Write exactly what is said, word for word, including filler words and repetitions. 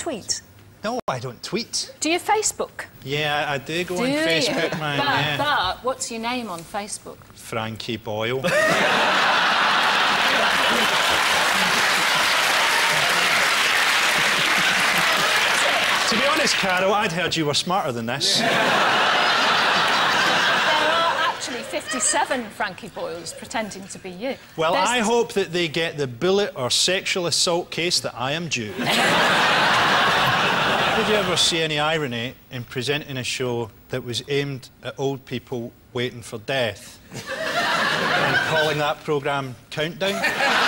tweet? No, I don't tweet. Do you Facebook? Yeah, I do go do on you? Facebook, man. But, yeah. but what's your name on Facebook? Frankie Boyle. To be honest, Carol, I'd heard you were smarter than this. There are actually fifty-seven Frankie Boyles pretending to be you. Well, There's... I hope that they get the bullet or sexual assault case that I am due. Did you ever see any irony in presenting a show that was aimed at old people waiting for death and calling that programme Countdown?